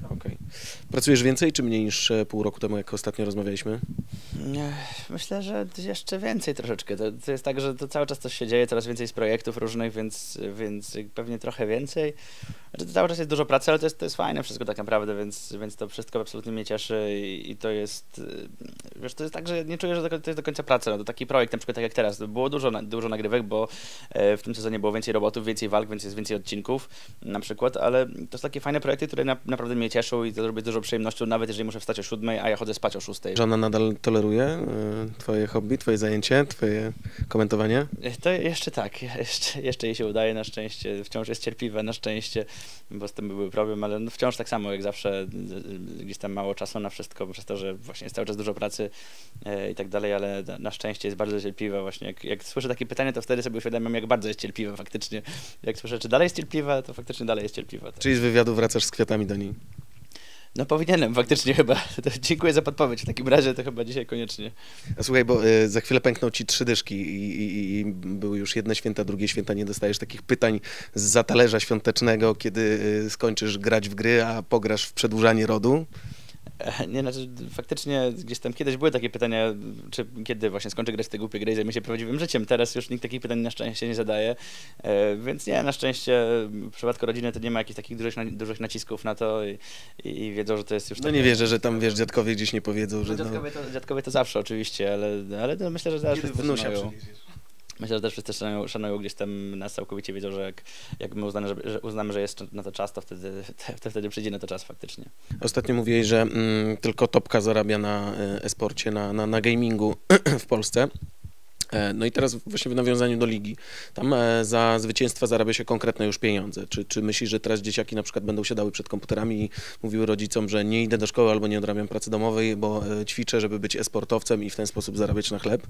Okej. Pracujesz więcej czy mniej niż pół roku temu, jak ostatnio rozmawialiśmy? Myślę, że jeszcze więcej troszeczkę. To jest tak, że to cały czas coś się dzieje, coraz więcej jest projektów różnych, więc pewnie trochę więcej. Znaczy, to cały czas jest dużo pracy, ale to jest fajne wszystko tak naprawdę, więc to wszystko absolutnie mnie cieszy i to jest, wiesz, to jest tak, że nie czuję, że to jest do końca praca. No, to taki projekt, na przykład tak jak teraz, było dużo nagrywek, bo w tym sezonie było więcej robotów, więcej walk, więc jest więcej odcinków na przykład, ale to są takie fajne projekty, które naprawdę mnie cieszą i to robię z dużą przyjemnością, nawet jeżeli muszę wstać o 7, a ja chodzę spać o 6. Żona nadal toleruje twoje hobby, twoje zajęcie, twoje komentowanie? To jeszcze tak, jeszcze jej się udaje na szczęście, wciąż jest cierpliwe na szczęście, bo z tym były problem, ale no wciąż tak samo jak zawsze, gdzieś tam mało czasu na wszystko, przez to, że właśnie jest cały czas dużo pracy i tak dalej, ale na szczęście jest bardzo cierpliwa właśnie. Jak słyszę takie pytanie, to wtedy sobie uświadamiam, jak bardzo jest cierpliwa faktycznie. Jak słyszę, czy dalej jest cierpliwa, to faktycznie dalej jest cierpliwa. Tak. Czyli z wywiadu wracasz z kwiatami do niej? No powinienem faktycznie chyba. To dziękuję za podpowiedź. W takim razie to chyba dzisiaj koniecznie. A słuchaj, bo za chwilę pękną ci 3 dyszki i były już jedne święta, drugie święta. Nie dostajesz takich pytań zza talerza świątecznego, kiedy skończysz grać w gry, a pograsz w przedłużanie rodu? Nie, znaczy faktycznie gdzieś tam kiedyś były takie pytania, czy kiedy właśnie skończę grać w te głupie gry i zajmę się prawdziwym życiem. Teraz już nikt takich pytań na szczęście nie zadaje, więc nie, na szczęście w przypadku rodziny to nie ma jakichś takich dużych nacisków na to i wiedzą, że to jest już No takie... nie wierzę, że tam, wiesz, dziadkowie gdzieś nie powiedzą, że Dziadkowie to zawsze oczywiście, ale to myślę, że zaraz wszyscy szanują. Myślę, że też wszyscy szanują gdzieś tam nas, całkowicie wiedzą, że jak my uznamy, że jest na to czas, to wtedy przyjdzie na to czas faktycznie. Ostatnio mówiłeś, że tylko Topka zarabia na e-sporcie, na gamingu w Polsce. No i teraz właśnie w nawiązaniu do ligi, tam za zwycięstwa zarabia się konkretne już pieniądze. Czy myślisz, że teraz dzieciaki na przykład będą siadały przed komputerami i mówiły rodzicom, że nie idę do szkoły albo nie odrabiam pracy domowej, bo ćwiczę, żeby być e-sportowcem i w ten sposób zarabiać na chleb?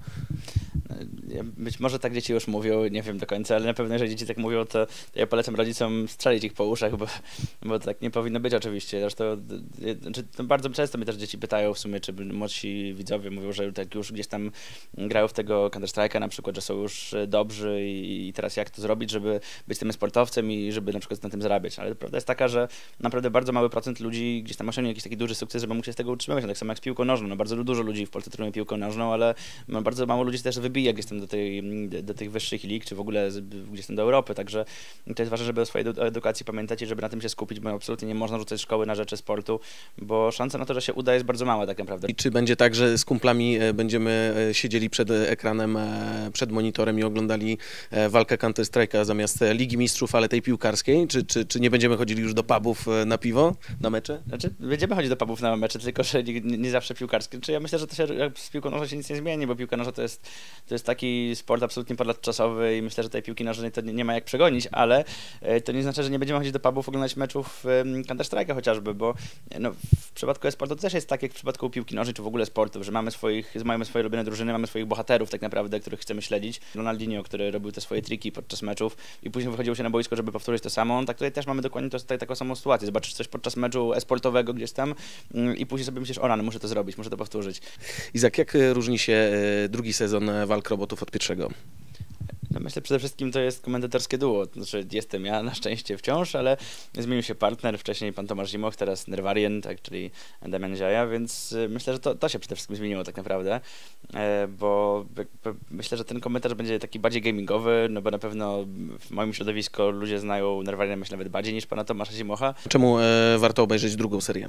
Być może tak dzieci już mówią, nie wiem do końca, ale na pewno jeżeli dzieci tak mówią, to ja polecam rodzicom strzelić ich po uszach, bo tak nie powinno być oczywiście. Zresztą bardzo często mnie też dzieci pytają w sumie, czy młodsi widzowie mówią, że tak już gdzieś tam grają w tego Counter-Strike'a na przykład, że są już dobrzy i teraz jak to zrobić, żeby być tym sportowcem i żeby na przykład na tym zarabiać. Ale prawda jest taka, że naprawdę bardzo mały procent ludzi gdzieś tam osiągnie jakiś taki duży sukces, żeby mógł się z tego utrzymywać. No, tak samo jak z piłką nożną. No, bardzo dużo ludzi w Polsce trenuje piłką nożną, ale bardzo mało ludzi też wybija gdzieś tam do tych wyższych lig, czy w ogóle gdzieś tam do Europy. Także to jest ważne, żeby o swojej edukacji pamiętać i żeby na tym się skupić, bo absolutnie nie można rzucać szkoły na rzeczy sportu, bo szansa na to, że się uda, jest bardzo mała tak naprawdę. I czy będzie tak, że z kumplami będziemy siedzieli przed ekranem, przed monitorem i oglądali walkę Counter-Strike'a zamiast Ligi Mistrzów, ale tej piłkarskiej? Czy nie będziemy chodzili już do pubów na piwo, na mecze? Znaczy, będziemy chodzić do pubów na mecze, tylko że nie zawsze piłkarskie. Czy ja myślę, że to się z piłką nożną się nic nie zmieni, bo piłka nożna to jest taki sport absolutnie ponadczasowy i myślę, że tej piłki nożnej to nie ma jak przegonić, ale to nie znaczy, że nie będziemy chodzić do pubów oglądać meczów Counter-Strike'a chociażby, bo no, w przypadku e-sportu to też jest tak, jak w przypadku piłki nożnej, czy w ogóle sportów, że mamy swoje ulubione drużyny, mamy swoich bohaterów tak naprawdę, których chcemy śledzić. Ronaldinho, który robił te swoje triki podczas meczów i później wychodziło się na boisko, żeby powtórzyć to samo, tak tutaj też mamy dokładnie taką samą sytuację. Zobaczysz coś podczas meczu e-sportowego gdzieś tam i później sobie myślisz, o rany, muszę to zrobić, muszę to powtórzyć. Izak, jak różni się drugi sezon Walk Robotów od pierwszego? No myślę, przede wszystkim to jest komentatorskie duo, to znaczy jestem ja na szczęście wciąż, ale zmienił się partner, wcześniej pan Tomasz Zimoch, teraz Nerwarien, tak, czyli Damian Ziaja, więc myślę, że to się przede wszystkim zmieniło tak naprawdę, bo myślę, że ten komentarz będzie taki bardziej gamingowy, no bo na pewno w moim środowisku ludzie znają Nerwariena myślę nawet bardziej niż pana Tomasza Zimocha. Czemu warto obejrzeć drugą serię?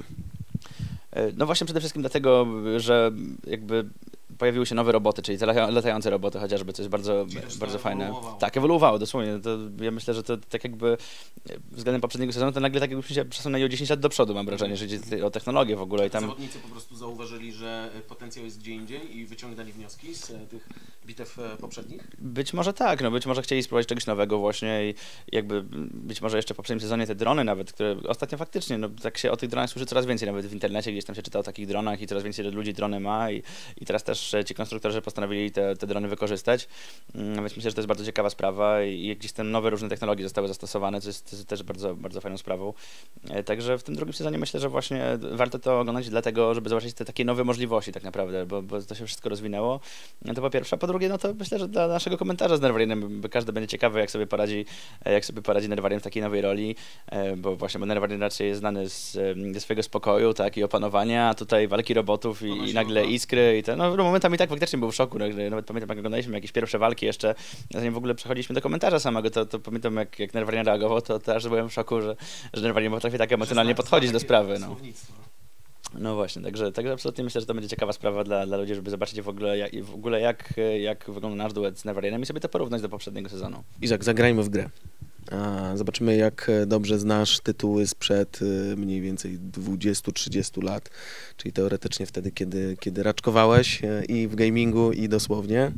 No właśnie przede wszystkim dlatego, że jakby pojawiły się nowe roboty, czyli te latające roboty chociażby, co jest bardzo fajne. Ewoluowało. Tak, ewoluowało dosłownie. To ja myślę, że to tak jakby względem poprzedniego sezonu, to nagle tak jakbyśmy się przesunęli o 10 lat do przodu, mam wrażenie, że chodzi o technologię w ogóle i tam... Zawodnicy po prostu zauważyli, że potencjał jest gdzie indziej i wyciągnęli wnioski z tych bitew poprzednich? Być może tak, no być może chcieli spróbować czegoś nowego właśnie i jakby być może jeszcze w poprzednim sezonie te drony nawet, które ostatnio faktycznie, no tak się o tych dronach słyszy coraz więcej, nawet w internecie gdzieś tam się czyta o takich dronach i coraz więcej ludzi drony ma i teraz też też ci konstruktorzy postanowili te drony wykorzystać, więc myślę, że to jest bardzo ciekawa sprawa i gdzieś tam nowe różne technologie zostały zastosowane, co jest też bardzo, bardzo fajną sprawą. Także w tym drugim sezonie myślę, że właśnie warto to oglądać dlatego, żeby zobaczyć te takie nowe możliwości tak naprawdę, bo to się wszystko rozwinęło. To po pierwsze, a po drugie, no to myślę, że dla naszego komentarza z Nerwarinem, każdy będzie ciekawy, jak sobie poradzi Nerwarin w takiej nowej roli, bo Nerwarin raczej jest znany ze swojego spokoju, tak, i opanowania, a tutaj walki robotów i nagle iskry i te, no momentami tak faktycznie był w szoku, nawet pamiętam, jak oglądaliśmy jakieś pierwsze walki jeszcze, zanim w ogóle przechodziliśmy do komentarza samego, to pamiętam, jak Nerwarin reagował, to aż byłem w szoku, że Nerwarin potrafi tak emocjonalnie podchodzić do sprawy. No właśnie, także absolutnie myślę, że to będzie ciekawa sprawa dla ludzi, żeby zobaczyć w ogóle jak wygląda nasz duet z Nerwarinem i sobie to porównać do poprzedniego sezonu. Izak, zagrajmy w grę. Zobaczymy, jak dobrze znasz tytuły sprzed mniej więcej 20-30 lat, czyli teoretycznie wtedy, kiedy raczkowałeś i w gamingu, i dosłownie.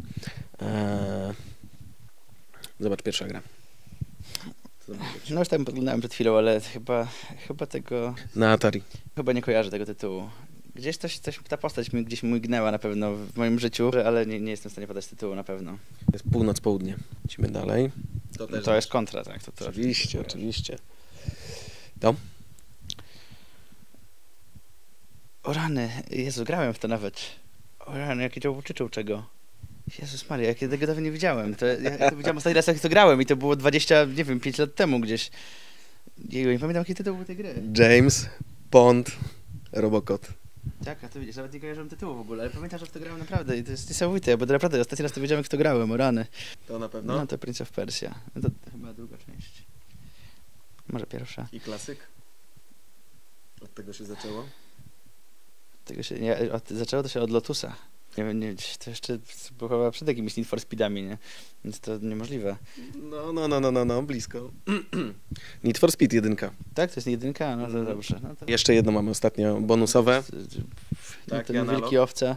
Zobacz, pierwsza gra. No już tam podglądałem przed chwilą, ale chyba tego... Na Atari. Chyba nie kojarzę tego tytułu. Gdzieś ta postać gdzieś mignęła na pewno w moim życiu, ale nie jestem w stanie podać tytułu na pewno. To jest północ-południe. Lecimy dalej. To jest kontra, tak? To oczywiście. To? O rany, Jezu, grałem w to nawet. O rany, jakie to uczyczył czego. Jezus Maria, ja tego dawno nie widziałem. Ja to widziałem ostatni raz, jak to grałem i to było 5 lat temu gdzieś. Nie pamiętam, jaki tytuł był tej gry. James Bond Robocop. Tak, a to widzisz, nawet nie kojarzyłem tytułu w ogóle, ale pamiętam, że w to grałem naprawdę i to jest niesamowite, bo naprawdę ostatni raz to wiedziałem, jak to grałem, o rany. To na pewno? No to Prince of Persia. No to chyba druga część. Może pierwsza. I klasyk? Od tego się zaczęło? Zaczęło to się od Lotusa. Nie, to jeszcze było chyba przed jakimiś Need for Speedami, nie? Więc to niemożliwe. No, blisko. Need for Speed 1. Tak, to jest 1? No to dobrze. No to... Jeszcze jedno mamy ostatnio bonusowe. Ten Wielki Owca.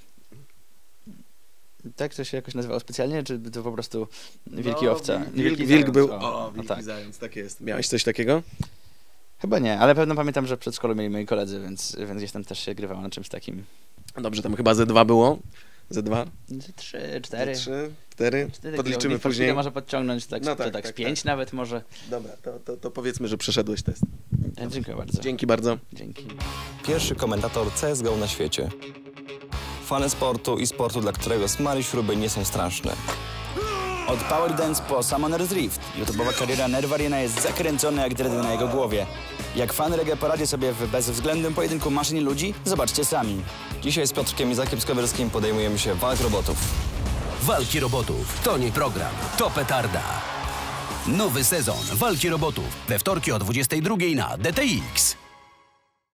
Tak to się jakoś nazywało specjalnie, czy to po prostu Wielki Owca? Wilk był... Wielki tak. Zając, tak jest. Miałeś coś takiego? Chyba nie, ale pewno pamiętam, że przed szkołą mieli moi koledzy, więc gdzieś tam też się grywało na czymś takim. Dobrze, tam chyba Z2 było? Z2? Z3, 4. Z3, 4. Podliczymy później. Może podciągnąć tak 5 nawet może. Dobra, to powiedzmy, że przeszedłeś test. Dziękuję bardzo. Dzięki bardzo. Dzięki. Pierwszy komentator CSGO na świecie. Fan sportu i sportu, dla którego smary śruby nie są straszne. Od Power Dance po Summoner's Rift YouTube'owa kariera Nerwarina jest zakręcona jak dredy na jego głowie. Jak fan reggae poradzi sobie w bezwzględnym pojedynku maszyn i ludzi? Zobaczcie sami. Dzisiaj z Piotrkiem Izakiem Skowerskim podejmujemy się walk robotów. Walki robotów to nie program, to petarda. Nowy sezon Walki robotów we wtorki o 22:00 na DTX.